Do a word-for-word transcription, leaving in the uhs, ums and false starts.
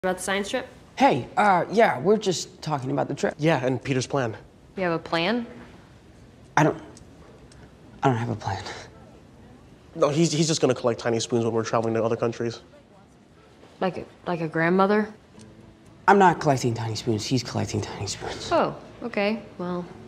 About the science trip? Hey, uh, yeah, we're just talking about the trip. Yeah, and Peter's plan. You have a plan? I don't... I don't have a plan. No, he's, he's just gonna collect tiny spoons when we're traveling to other countries. Like a, like a grandmother? I'm not collecting tiny spoons. He's collecting tiny spoons. Oh, okay. Well,